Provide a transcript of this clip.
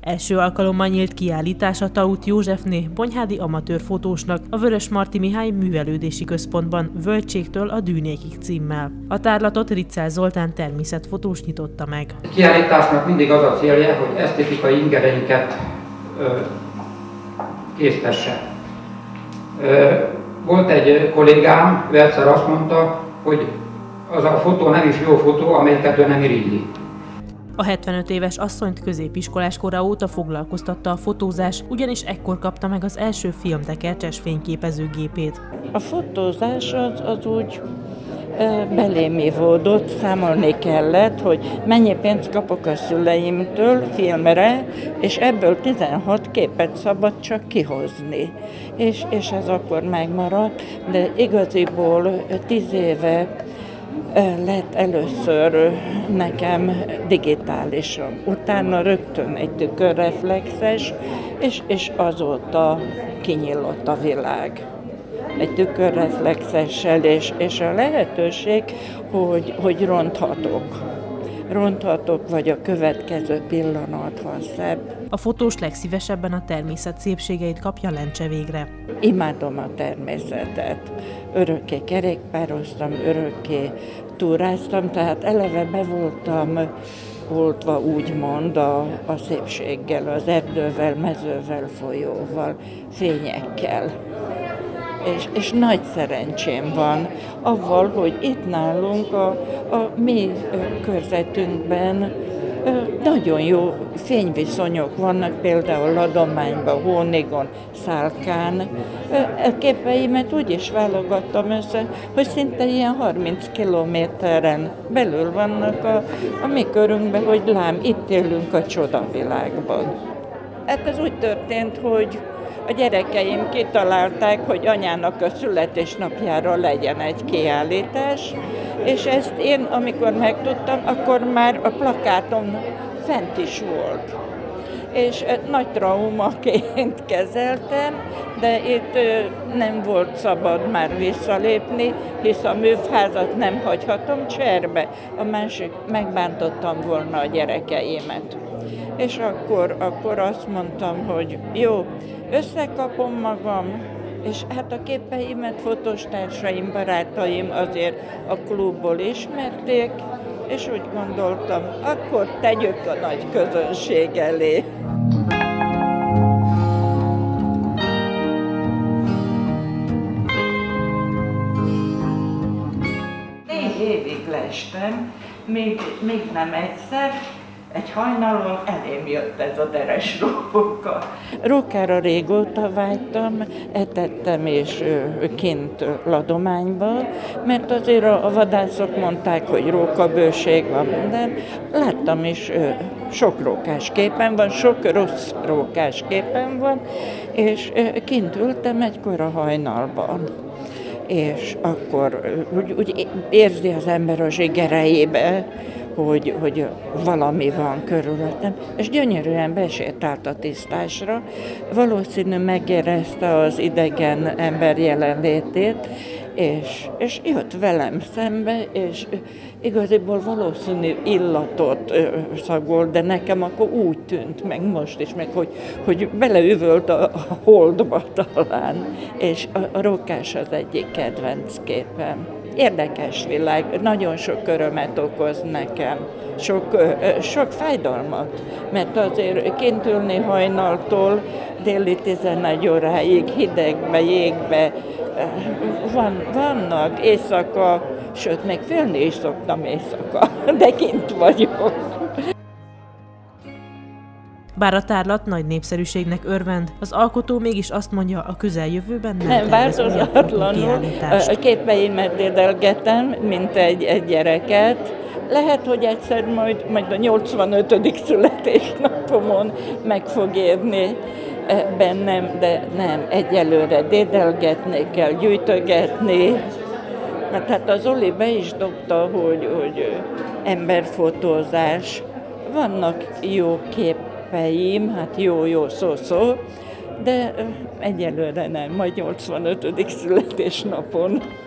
Első alkalommal nyílt kiállítás a Tóth Józsefné Bonyhádi amatőr fotósnak a Vörösmarty Mihály Művelődési Központban Völgységtől a Dűnékig címmel. A tárlatot Riccel Zoltán természetfotós nyitotta meg. A kiállításnak mindig az a célja, hogy esztétikai ingereinket késztesse. Volt egy kollégám, ő egyszer azt mondta, hogy az a fotó nem is jó fotó, amelyiket ő nem irigyli. A 75 éves asszonyt középiskolás kora óta foglalkoztatta a fotózás, ugyanis ekkor kapta meg az első filmtekercses fényképezőgépét. A fotózás az úgy belém ivódott, számolni kellett, hogy mennyi pénzt kapok a szüleimtől filmre, és ebből 16 képet szabad csak kihozni. És ez akkor megmaradt, de igaziból 10 éve lett először nekem digitálisan. Utána rögtön egy tükörreflexes, és azóta kinyílott a világ. Egy tükörreflexessel, és a lehetőség, hogy ronthatok, vagy a következő pillanat van szebb. A fotós legszívesebben a természet szépségeit kapja lencse végre. Imádom a természetet. Örökké kerékpároztam, örökké túráztam, tehát eleve be voltam oltva úgymond a szépséggel, az erdővel, mezővel, folyóval, fényekkel. És nagy szerencsém van avval, hogy itt nálunk a mi körzetünkben nagyon jó fényviszonyok vannak, például Ladományban, Hónigon, Szálkán. A képeimet úgy is válogattam össze, hogy szinte ilyen 30 kilométeren belül vannak a mi körünkben, hogy lám, itt élünk a csodavilágban. Hát ez úgy történt, hogy a gyerekeim kitalálták, hogy anyának a születésnapjára legyen egy kiállítás, és ezt én, amikor megtudtam, akkor már a plakáton fent is volt. És nagy traumaként kezeltem, de itt nem volt szabad már visszalépni, hisz a művházat nem hagyhatom cserbe, a másik megbántottam volna a gyerekeimet. És akkor azt mondtam, hogy jó, összekapom magam, és hát a képeimet fotostársaim, barátaim azért a klubból ismerték, és úgy gondoltam, akkor tegyük a nagy közönség elé. 4 évig lestem, még nem egyszer. Egy hajnalon elém jött ez a deres róka. Rókára régóta vágytam, etettem és kint Ladományban, mert azért a vadászok mondták, hogy rókabőség van minden. Láttam is, sok rókás képen van, sok rossz rókás képen van, és kint ültem egykor a hajnalban. És akkor úgy érzi az ember a zsigereibe, hogy valami van körülöttem, és gyönyörűen besétált a tisztásra, valószínű megérezte az idegen ember jelenlétét, és jött velem szembe, és igaziból valószínű illatot szagol, de nekem akkor úgy tűnt meg most is, meg hogy beleüvölt a holdba talán, és a rókás az egyik kedvenc képem. Érdekes világ, nagyon sok örömet okoz nekem, sok fájdalmat, mert azért kint ülni hajnaltól déli 11 óráig hidegbe, jégbe, vannak éjszaka, sőt, még félni is szoktam éjszaka, de kint vagyok. Bár a tárlat nagy népszerűségnek örvend, az alkotó mégis azt mondja, a közeljövőben nem változatlanul a képeimet dédelgetem, mint egy gyereket. Lehet, hogy egyszer majd a 85. születésnapomon meg fog érni bennem, de nem, egyelőre dédelgetni kell, gyűjtögetni. Mert hát az Zoli be is dobta, hogy emberfotózás. Vannak jó képeim, hát jó szó, de egyelőre nem, majd 85. születésnapon.